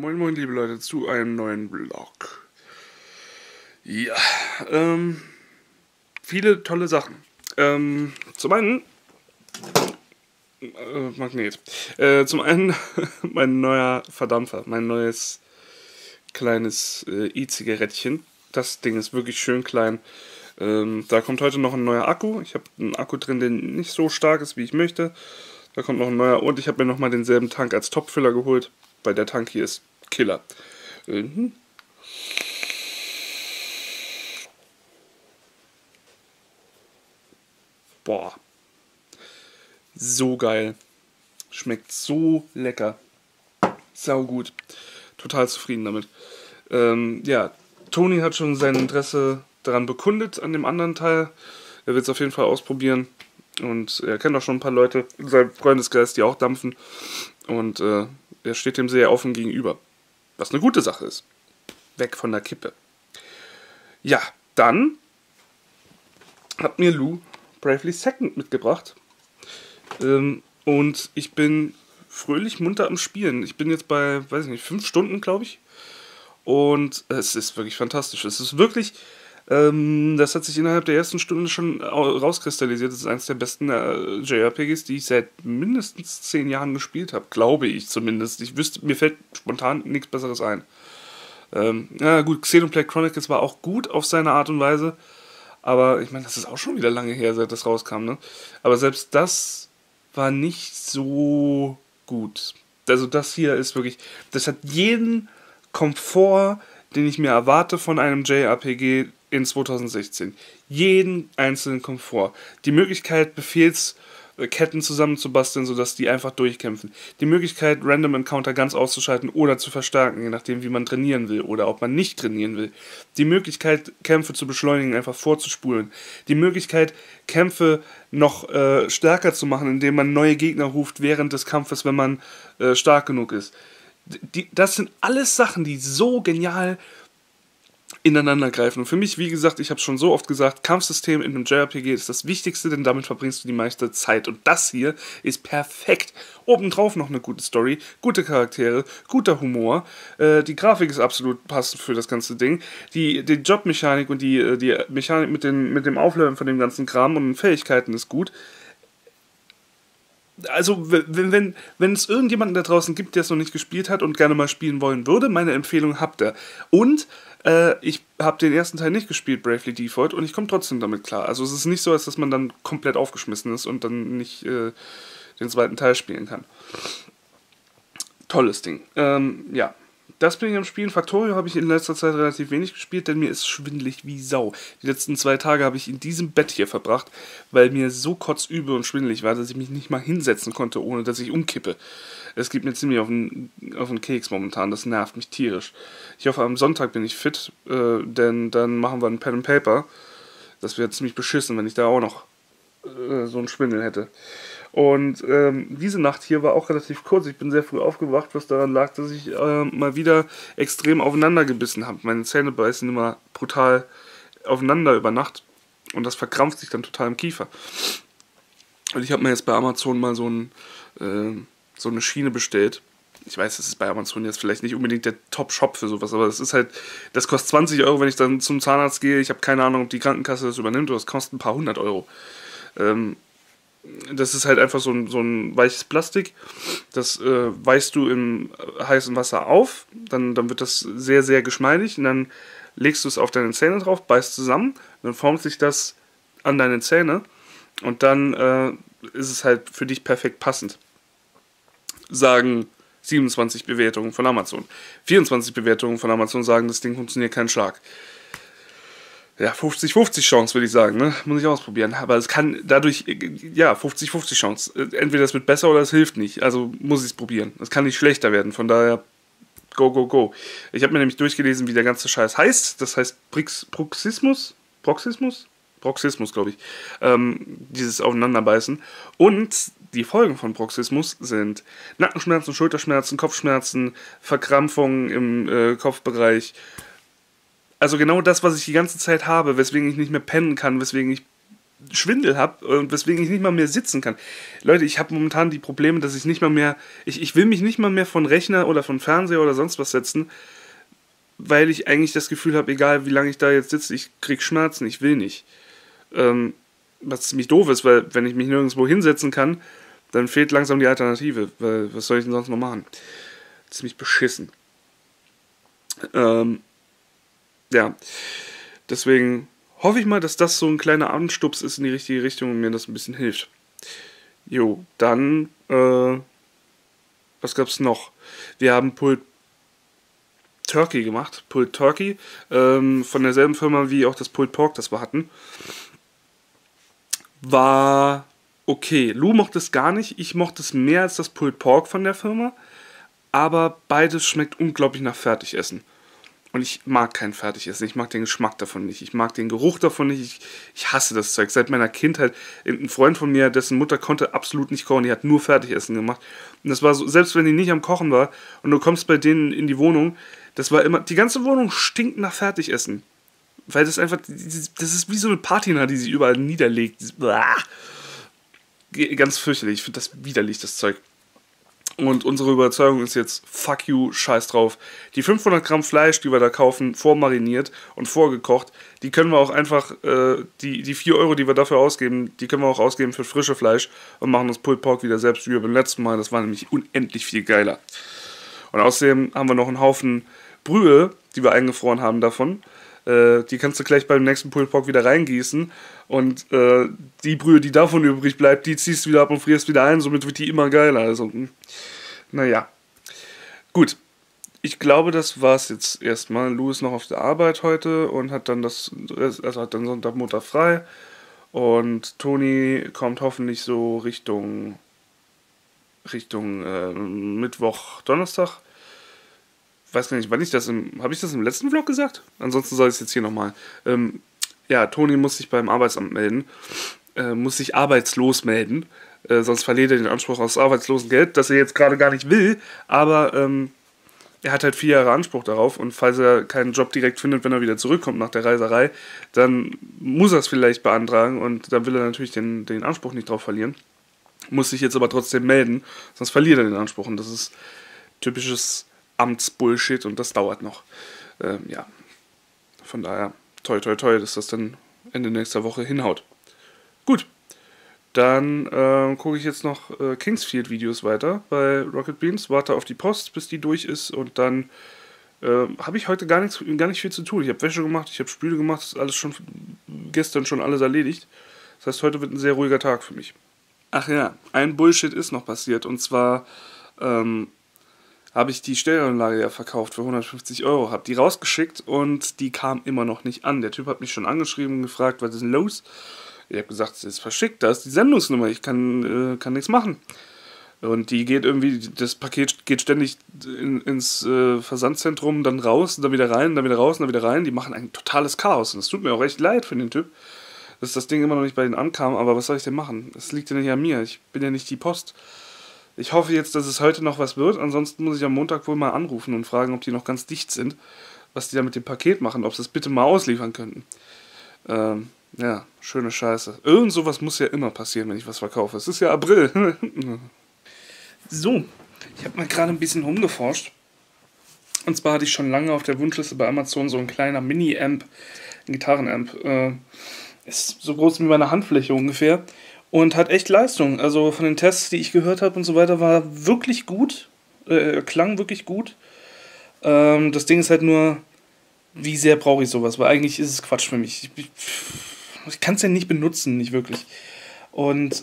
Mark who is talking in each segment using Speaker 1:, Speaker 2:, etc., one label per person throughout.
Speaker 1: Moin moin liebe Leute zu einem neuen Vlog. Ja, viele tolle Sachen. Zum einen, Magnet. Zum einen mein neuer Verdampfer, mein neues kleines E-Zigarettchen. Das Ding ist wirklich schön klein. Da kommt heute noch ein neuer Akku. Ich habe einen Akku drin, der nicht so stark ist, wie ich möchte. Da kommt noch ein neuer und ich habe mir nochmal denselben Tank als Topfüller geholt, weil der Tank hier ist Killer. Boah, so geil. Schmeckt so lecker. Sau gut. Total zufrieden damit. Ja, Toni hat schon sein Interesse daran bekundet, an dem anderen Teil. Er wird es auf jeden Fall ausprobieren. Und er kennt auch schon ein paar Leute in seinem Freundeskreis, die auch dampfen. Und er steht dem sehr offen gegenüber. Was eine gute Sache ist. Weg von der Kippe. Ja, dann hat mir Lou Bravely Second mitgebracht. Und ich bin fröhlich munter am Spielen. Ich bin jetzt bei, weiß ich nicht, 5 Stunden, glaube ich. Und es ist wirklich fantastisch. Es ist wirklich, das hat sich innerhalb der ersten Stunde schon rauskristallisiert. Es ist eines der besten JRPGs, die ich seit mindestens 10 Jahren gespielt habe. Glaube ich zumindest. Mir fällt spontan nichts Besseres ein. Ja gut, Xenoblade Chronicles war auch gut auf seine Art und Weise. Aber ich meine, das ist auch schon wieder lange her, seit das rauskam, ne? Aber selbst das war nicht so gut. Also das hier ist wirklich, das hat jeden Komfort, den ich mir erwarte von einem JRPG in 2016. Jeden einzelnen Komfort. Die Möglichkeit, Befehlsketten zusammenzubasteln, sodass die einfach durchkämpfen. Die Möglichkeit, Random Encounter ganz auszuschalten oder zu verstärken, je nachdem, wie man trainieren will oder ob man nicht trainieren will. Die Möglichkeit, Kämpfe zu beschleunigen, einfach vorzuspulen. Die Möglichkeit, Kämpfe noch stärker zu machen, indem man neue Gegner ruft während des Kampfes, wenn man stark genug ist. Das sind alles Sachen, die so genial ineinander greifen. Und für mich, wie gesagt, ich habe es schon so oft gesagt, Kampfsystem in einem JRPG ist das Wichtigste, denn damit verbringst du die meiste Zeit. Und das hier ist perfekt. Obendrauf noch eine gute Story, gute Charaktere, guter Humor. Die Grafik ist absolut passend für das ganze Ding. Die Jobmechanik und die Mechanik mit dem Aufleveln von dem ganzen Kram und Fähigkeiten ist gut. Also, wenn es irgendjemanden da draußen gibt, der es noch nicht gespielt hat und gerne mal spielen wollen würde, meine Empfehlung habt ihr. Und ich habe den ersten Teil nicht gespielt, Bravely Default, und ich komme trotzdem damit klar. Also es ist nicht so, als dass man dann komplett aufgeschmissen ist und dann nicht den zweiten Teil spielen kann. Tolles Ding. Ja, das bin ich am Spielen. Factorio habe ich in letzter Zeit relativ wenig gespielt, denn mir ist schwindelig wie Sau. Die letzten 2 Tage habe ich in diesem Bett hier verbracht, weil mir so kotzübel und schwindelig war, dass ich mich nicht mal hinsetzen konnte, ohne dass ich umkippe. Es geht mir ziemlich auf den Keks momentan, das nervt mich tierisch. Ich hoffe, am Sonntag bin ich fit, denn dann machen wir ein Pen and Paper. Das wäre ziemlich beschissen, wenn ich da auch noch so einen Schwindel hätte. Und diese Nacht hier war auch relativ kurz. Ich bin sehr früh aufgewacht, was daran lag, dass ich mal wieder extrem aufeinander gebissen habe. Meine Zähne beißen immer brutal aufeinander über Nacht. Und das verkrampft sich dann total im Kiefer. Und ich habe mir jetzt bei Amazon mal so eine Schiene bestellt. Ich weiß, das ist bei Amazon jetzt vielleicht nicht unbedingt der Top-Shop für sowas, aber das kostet 20 Euro, wenn ich dann zum Zahnarzt gehe. Ich habe keine Ahnung, ob die Krankenkasse das übernimmt, oder es kostet ein paar 100 Euro. Das ist halt einfach so ein weiches Plastik. Das weichst du im heißen Wasser auf. Dann wird das sehr, sehr geschmeidig. Und dann legst du es auf deine Zähne drauf, beißt zusammen. Dann formt sich das an deine Zähne. Und dann ist es halt für dich perfekt passend. Sagen 27 Bewertungen von Amazon. 24 Bewertungen von Amazon sagen, das Ding funktioniert kein Schlag. Ja, 50-50 Chance, würde ich sagen, ne? Muss ich ausprobieren. Aber es kann dadurch, ja, 50-50 Chance. Entweder es wird besser oder es hilft nicht. Also muss ich es probieren. Es kann nicht schlechter werden. Von daher, go, go, go. Ich habe mir nämlich durchgelesen, wie der ganze Scheiß heißt. Das heißt Proxismus, glaube ich. Dieses Aufeinanderbeißen. Und die Folgen von Proxismus sind Nackenschmerzen, Schulterschmerzen, Kopfschmerzen, Verkrampfungen im Kopfbereich. Also genau das, was ich die ganze Zeit habe, weswegen ich nicht mehr pennen kann, weswegen ich Schwindel habe und weswegen ich nicht mal mehr sitzen kann. Leute, ich habe momentan die Probleme, dass ich nicht mal mehr, ich will mich nicht mal mehr von Rechner oder von Fernseher oder sonst was setzen, weil ich eigentlich das Gefühl habe, egal wie lange ich da jetzt sitze, ich krieg Schmerzen, ich will nicht. Was ziemlich doof ist, weil wenn ich mich nirgendwo hinsetzen kann, dann fehlt langsam die Alternative, weil was soll ich denn sonst noch machen? Ziemlich beschissen. Ja, deswegen hoffe ich mal, dass das so ein kleiner Anstups ist in die richtige Richtung und mir das ein bisschen hilft. Jo, dann, was gab's noch? Wir haben Pulled Turkey gemacht. Pulled Turkey, von derselben Firma wie auch das Pulled Pork, das wir hatten. War okay. Lou mochte es gar nicht. Ich mochte es mehr als das Pulled Pork von der Firma. Aber beides schmeckt unglaublich nach Fertigessen. Und ich mag kein Fertigessen. Ich mag den Geschmack davon nicht. Ich mag den Geruch davon nicht. Ich hasse das Zeug. Seit meiner Kindheit. Ein Freund von mir, dessen Mutter konnte absolut nicht kochen. Die hat nur Fertigessen gemacht. Und das war so, selbst wenn die nicht am Kochen war und du kommst bei denen in die Wohnung, das war immer, die ganze Wohnung stinkt nach Fertigessen. Weil das einfach, das ist wie so eine Patina, die sie überall niederlegt. Ganz fürchterlich. Ich finde das widerlich, das Zeug. Und unsere Überzeugung ist jetzt, fuck you, scheiß drauf. Die 500 Gramm Fleisch, die wir da kaufen, vormariniert und vorgekocht, die können wir auch einfach, die 4 Euro, die wir dafür ausgeben, die können wir auch ausgeben für frische Fleisch und machen das Pulled Pork wieder selbst wie beim letzten Mal. Das war nämlich unendlich viel geiler. Und außerdem haben wir noch einen Haufen Brühe, die wir eingefroren haben davon. Die kannst du gleich beim nächsten Pulled Pork wieder reingießen. Und die Brühe, die davon übrig bleibt, die ziehst du wieder ab und frierst wieder ein. Somit wird die immer geiler. Also, naja. Gut. Ich glaube, das war's jetzt erstmal. Lou ist noch auf der Arbeit heute und hat dann hat dann Sonntag, Montag frei. Und Toni kommt hoffentlich so Richtung Mittwoch, Donnerstag. Weiß gar nicht, wann ich das habe ich das im letzten Vlog gesagt? Ansonsten soll ich es jetzt hier nochmal. Ja, Toni muss sich beim Arbeitsamt melden, muss sich arbeitslos melden, sonst verliert er den Anspruch aufs Arbeitslosengeld, das er jetzt gerade gar nicht will, aber er hat halt 4 Jahre Anspruch darauf und falls er keinen Job direkt findet, wenn er wieder zurückkommt nach der Reiserei, dann muss er es vielleicht beantragen und dann will er natürlich den Anspruch nicht drauf verlieren, muss sich jetzt aber trotzdem melden, sonst verliert er den Anspruch und das ist typisches Amtsbullshit und das dauert noch. Ja, von daher toi toi toi, dass das dann Ende nächster Woche hinhaut. Gut, dann gucke ich jetzt noch Kingsfield-Videos weiter bei Rocket Beans, warte auf die Post, bis die durch ist und dann habe ich heute gar nicht viel zu tun. Ich habe Wäsche gemacht, ich habe Spüle gemacht, das ist alles schon gestern schon alles erledigt. Das heißt, heute wird ein sehr ruhiger Tag für mich. Ach ja, ein Bullshit ist noch passiert und zwar habe ich die Stereoanlage ja verkauft für 150 Euro, habe die rausgeschickt und die kam immer noch nicht an. Der Typ hat mich schon angeschrieben und gefragt, was ist denn los? Ich habe gesagt, es ist verschickt, da ist die Sendungsnummer, ich kann nichts machen. Und die geht irgendwie, das Paket geht ständig ins Versandzentrum, dann raus, dann wieder rein, dann wieder raus, dann wieder rein. Die machen ein totales Chaos und es tut mir auch echt leid für den Typ, dass das Ding immer noch nicht bei denen ankam, aber was soll ich denn machen? Es liegt ja nicht an mir, ich bin ja nicht die Post. Ich hoffe jetzt, dass es heute noch was wird, ansonsten muss ich am Montag wohl mal anrufen und fragen, ob die noch ganz dicht sind, was die da mit dem Paket machen, ob sie es bitte mal ausliefern könnten. Ja, schöne Scheiße. Irgend sowas muss ja immer passieren, wenn ich was verkaufe. Es ist ja April. So, ich habe mal gerade ein bisschen rumgeforscht. Und zwar hatte ich schon lange auf der Wunschliste bei Amazon so ein kleiner Mini-Amp, ein Gitarrenamp. Ist so groß wie meine Handfläche ungefähr. Und hat echt Leistung. Also von den Tests, die ich gehört habe und so weiter, war wirklich gut. Klang wirklich gut. Das Ding ist halt nur, wie sehr brauche ich sowas? Weil eigentlich ist es Quatsch für mich. Ich kann es ja nicht benutzen, nicht wirklich. Und,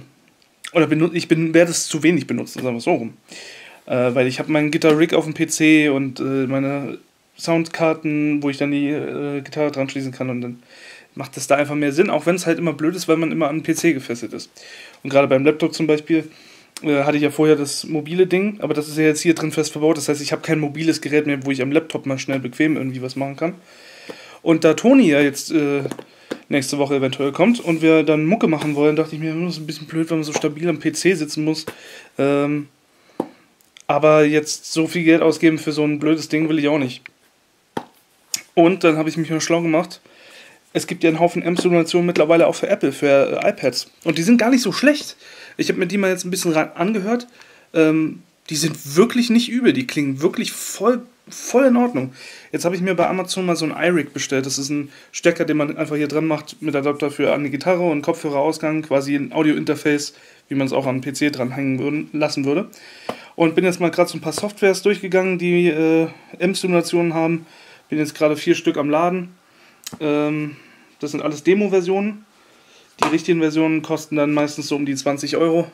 Speaker 1: werde es zu wenig benutzen, sagen wir es so rum. Weil ich habe meinen Gitarre-Rig auf dem PC und meine Soundkarten, wo ich dann die Gitarre dran schließen kann und dann macht das da einfach mehr Sinn, auch wenn es halt immer blöd ist, weil man immer an den PC gefesselt ist. Und gerade beim Laptop zum Beispiel hatte ich ja vorher das mobile Ding, aber das ist ja jetzt hier drin fest verbaut. Das heißt, ich habe kein mobiles Gerät mehr, wo ich am Laptop mal schnell bequem irgendwie was machen kann. Und da Toni ja jetzt nächste Woche eventuell kommt und wir dann Mucke machen wollen, dachte ich mir, das ist ein bisschen blöd, wenn man so stabil am PC sitzen muss. Aber jetzt so viel Geld ausgeben für so ein blödes Ding will ich auch nicht. Und dann habe ich mich mal schlau gemacht. es gibt ja einen Haufen Amp-Simulationen mittlerweile auch für Apple, für iPads. Und die sind gar nicht so schlecht. Ich habe mir die mal jetzt ein bisschen angehört. Die sind wirklich nicht übel. Die klingen wirklich voll in Ordnung. Jetzt habe ich mir bei Amazon mal so einen iRig bestellt. Das ist ein Stecker, den man einfach hier dran macht, mit Adapter für an die Gitarre und Kopfhörerausgang, quasi ein Audio-Interface, wie man es auch am PC dranhängen lassen würde. Und bin jetzt mal gerade so ein paar Softwares durchgegangen, die Amp-Simulationen haben. Bin jetzt gerade 4 Stück am Laden. Das sind alles Demo-Versionen. Die richtigen Versionen kosten dann meistens so um die 20 Euro.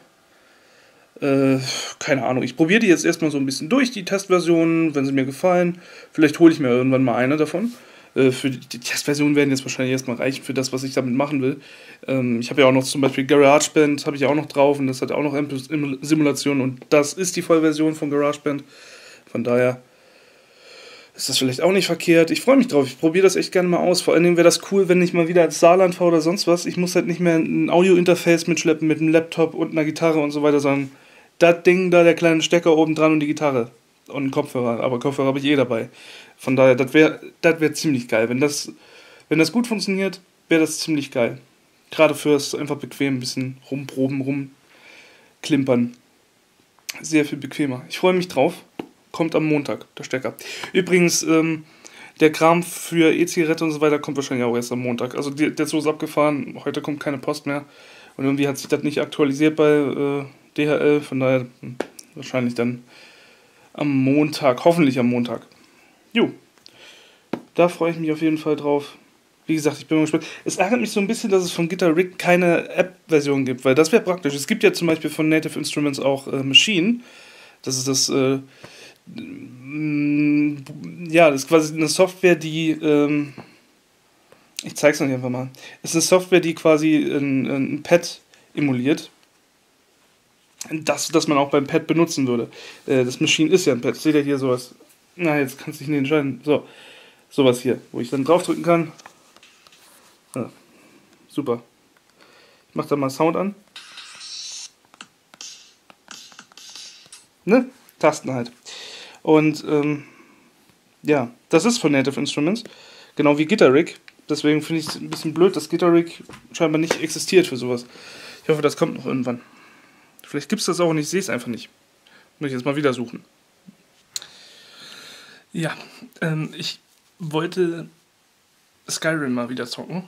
Speaker 1: Keine Ahnung. Ich probiere die jetzt erstmal so ein bisschen durch, die Testversionen, wenn sie mir gefallen. Vielleicht hole ich mir irgendwann mal eine davon. Für die Testversionen werden jetzt wahrscheinlich erstmal reichen für das, was ich damit machen will. Ich habe ja auch noch zum Beispiel GarageBand, habe ich ja auch noch drauf und das hat auch noch Simulationen und das ist die Vollversion von GarageBand. Von daher ist das vielleicht auch nicht verkehrt. Ich freue mich drauf. Ich probiere das echt gerne mal aus. Vor allen Dingen wäre das cool, wenn ich mal wieder ins Saarland fahre oder sonst was. Ich muss halt nicht mehr ein Audio-Interface mitschleppen mit einem Laptop und einer Gitarre und so weiter, sondern das Ding da, der kleine Stecker oben dran und die Gitarre und ein Kopfhörer. Aber Kopfhörer habe ich dabei. Von daher, das wär ziemlich geil. Wenn das gut funktioniert, wäre das ziemlich geil. Gerade fürs einfach bequem, ein bisschen rumproben, rumklimpern. Sehr viel bequemer. Ich freue mich drauf. Kommt am Montag, der Stecker. Übrigens, der Kram für E-Zigarette und so weiter kommt wahrscheinlich auch erst am Montag. Also der Zug ist abgefahren, heute kommt keine Post mehr. Und irgendwie hat sich das nicht aktualisiert bei DHL, von daher wahrscheinlich dann am Montag, hoffentlich am Montag. Jo, da freue ich mich auf jeden Fall drauf. Wie gesagt, ich bin mal gespannt. Es ärgert mich so ein bisschen, dass es von Guitar Rig keine App-Version gibt, weil das wäre praktisch. Es gibt ja zum Beispiel von Native Instruments auch Machine. Das ist das, das ist quasi eine Software, die, ich zeig's euch einfach mal. Es ist eine Software, die quasi ein Pad emuliert. Das man auch beim Pad benutzen würde. Das Machine ist ja ein Pad. Seht ihr hier sowas? Na, jetzt kannst du dich nicht entscheiden. So, sowas hier, wo ich dann draufdrücken kann. Ja, super. Ich mach da mal Sound an. Ne? Tasten halt. Und ja, das ist von Native Instruments. Genau wie Guitar Rig. Deswegen finde ich es ein bisschen blöd, dass Guitar Rig scheinbar nicht existiert für sowas. Ich hoffe, das kommt noch irgendwann. Vielleicht gibt es das auch und ich sehe es einfach nicht. Muss ich jetzt mal wieder suchen. Ja, ich wollte Skyrim mal wieder zocken.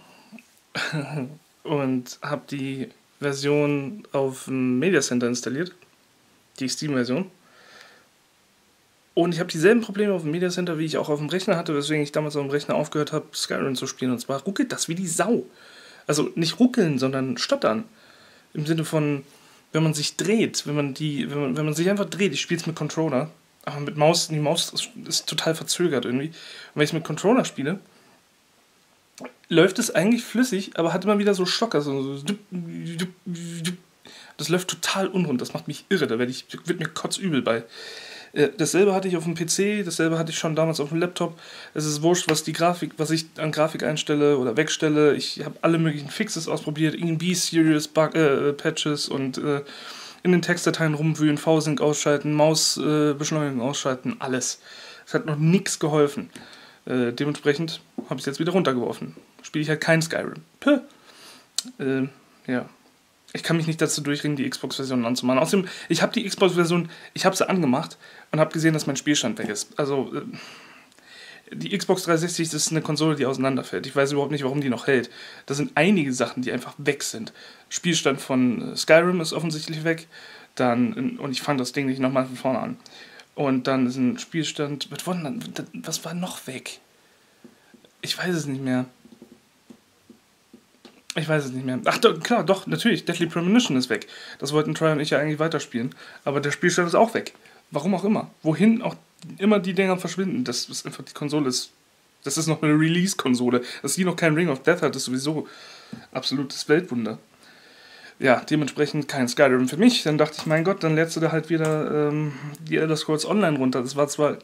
Speaker 1: Und habe die Version auf dem Media Center installiert. Die Steam-Version. Und ich habe dieselben Probleme auf dem Media Center, wie ich auch auf dem Rechner hatte, weswegen ich damals auf dem Rechner aufgehört habe, Skyrim zu spielen. Und zwar ruckelt das wie die Sau. Also nicht ruckeln, sondern stottern. Im Sinne von, wenn man sich dreht, wenn man sich einfach dreht, ich spiele es mit Controller, aber mit Maus, die Maus ist total verzögert irgendwie. Und wenn ich es mit Controller spiele, läuft es eigentlich flüssig, aber hat immer wieder so Stocker. Das läuft total unrund, das macht mich irre, wird mir kotzübel bei. Dasselbe hatte ich auf dem PC, dasselbe hatte ich schon damals auf dem Laptop. Es ist wurscht, was ich an Grafik einstelle oder wegstelle. Ich habe alle möglichen Fixes ausprobiert, ENB-Series, Patches und in den Textdateien rumwühlen, V-Sync ausschalten, Mausbeschleunigung ausschalten, alles. Es hat noch nichts geholfen. Dementsprechend habe ich es jetzt wieder runtergeworfen. Spiele ich halt kein Skyrim. Ja. Ich kann mich nicht dazu durchringen, die Xbox-Version anzumachen. Außerdem, ich habe die Xbox-Version, ich habe sie angemacht und habe gesehen, dass mein Spielstand weg ist. Also, die Xbox 360 ist eine Konsole, die auseinanderfällt. Ich weiß überhaupt nicht, warum die noch hält. Da sind einige Sachen, die einfach weg sind. Spielstand von Skyrim ist offensichtlich weg. Und ich fange das Ding nicht nochmal von vorne an. Und dann ist ein Spielstand, was war noch weg? Ich weiß es nicht mehr. Ach, klar, doch, natürlich, Deadly Premonition ist weg. Das wollten Troy und ich ja eigentlich weiterspielen. Aber der Spielstand ist auch weg. Warum auch immer. Wohin auch immer die Dinger verschwinden. Das ist einfach, die Konsole ist... Das ist noch eine Release-Konsole. Dass die noch kein Ring of Death hat, ist sowieso absolutes Weltwunder. Ja, dementsprechend kein Skyrim für mich. Dann dachte ich, mein Gott, dann lädst du da halt wieder die Elder Scrolls Online runter. Das war zwar...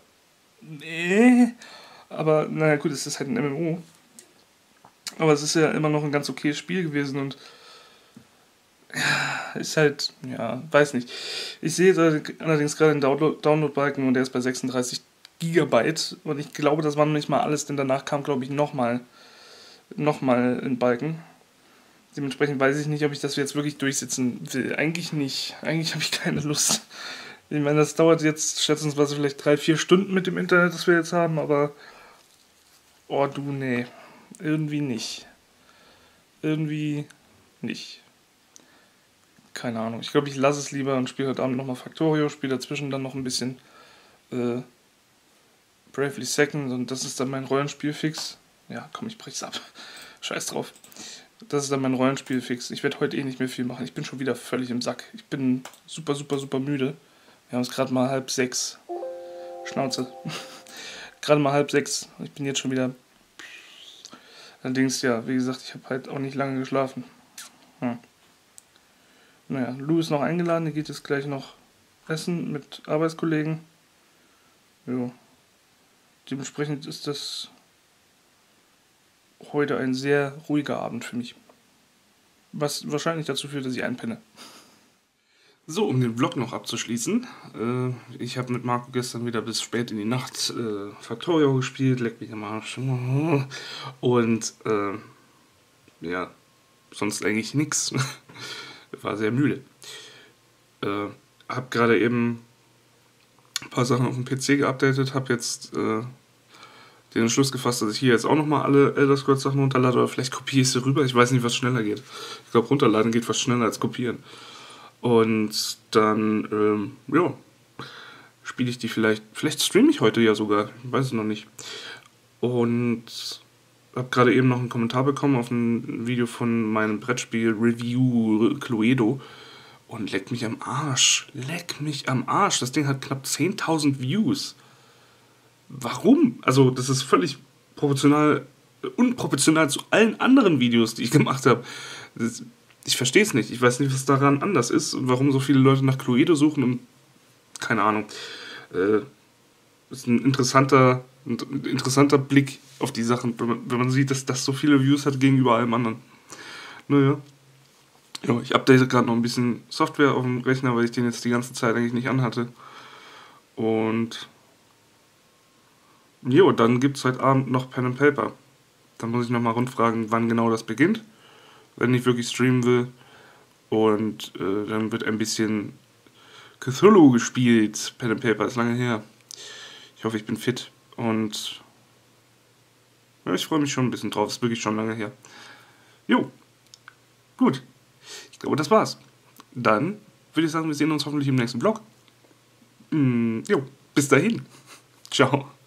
Speaker 1: aber naja gut, es ist halt ein MMO. Aber es ist ja immer noch ein ganz okayes Spiel gewesen und ja, ist halt, ja, weiß nicht. Ich sehe da allerdings gerade den Download-Balken und der ist bei 36 GB und ich glaube, das war noch nicht mal alles, denn danach kam, glaube ich, nochmal nochmal in Balken. Dementsprechend weiß ich nicht, ob ich das jetzt wirklich durchsetzen will. Eigentlich nicht. Eigentlich habe ich keine Lust. Ich meine, das dauert jetzt schätzungsweise vielleicht 3-4 Stunden mit dem Internet, das wir jetzt haben, aber oh du, nee. Irgendwie nicht. Irgendwie nicht. Keine Ahnung. Ich glaube, ich lasse es lieber und spiele heute Abend nochmal Factorio, spiele dazwischen dann noch ein bisschen äh, Bravely Second und das ist dann mein Rollenspielfix. Ja, komm, ich brech's ab. Scheiß drauf. Das ist dann mein Rollenspielfix. Ich werde heute eh nicht mehr viel machen. Ich bin schon wieder völlig im Sack. Ich bin super, super, super müde. Wir haben es gerade mal 5:30. Schnauze. Gerade mal 5:30. Ich bin jetzt schon wieder. Allerdings, ja, wie gesagt, ich habe halt auch nicht lange geschlafen. Naja, Lou ist noch eingeladen. Der geht jetzt gleich noch essen mit Arbeitskollegen. Jo. Dementsprechend ist das heute ein sehr ruhiger Abend für mich. Was wahrscheinlich dazu führt, dass ich einpenne. So, um den Vlog noch abzuschließen. Ich habe mit Marco gestern wieder bis spät in die Nacht Factorio gespielt, leck mich am Arsch. Und ja, sonst eigentlich nix. War sehr müde. Hab gerade eben ein paar Sachen auf dem PC geupdatet, habe jetzt den Entschluss gefasst, dass ich hier jetzt auch nochmal alle Elder Scrolls Sachen runterlade, oder vielleicht kopiere ich sie rüber. Ich weiß nicht, was schneller geht. Ich glaube, runterladen geht fast schneller als kopieren. Und dann, ja, spiele ich die vielleicht streame ich heute ja sogar, ich weiß es noch nicht. Und habe gerade eben noch einen Kommentar bekommen auf ein Video von meinem Brettspiel Review Cluedo und leck mich am Arsch. Das Ding hat knapp 10.000 Views. Warum? Also, das ist völlig unproportional zu allen anderen Videos, die ich gemacht habe. Ich verstehe es nicht. Ich weiß nicht, was daran anders ist und warum so viele Leute nach Cluedo suchen und keine Ahnung. Ist ein interessanter Blick auf die Sachen, wenn man sieht, dass das so viele Views hat gegenüber allem anderen. Naja. Ja, ich update gerade noch ein bisschen Software auf dem Rechner, weil ich den jetzt die ganze Zeit eigentlich nicht anhatte. Und jo, dann gibt es heute Abend noch Pen and Paper. Dann muss ich nochmal rundfragen, wann genau das beginnt, wenn ich wirklich streamen will. Und dann wird ein bisschen Cthulhu gespielt. Pen and Paper ist lange her. Ich hoffe, ich bin fit. Und ja, ich freue mich schon ein bisschen drauf. Ist wirklich schon lange her. Jo, gut. Ich glaube, das war's. Dann würde ich sagen, wir sehen uns hoffentlich im nächsten Vlog. Jo, bis dahin. Ciao.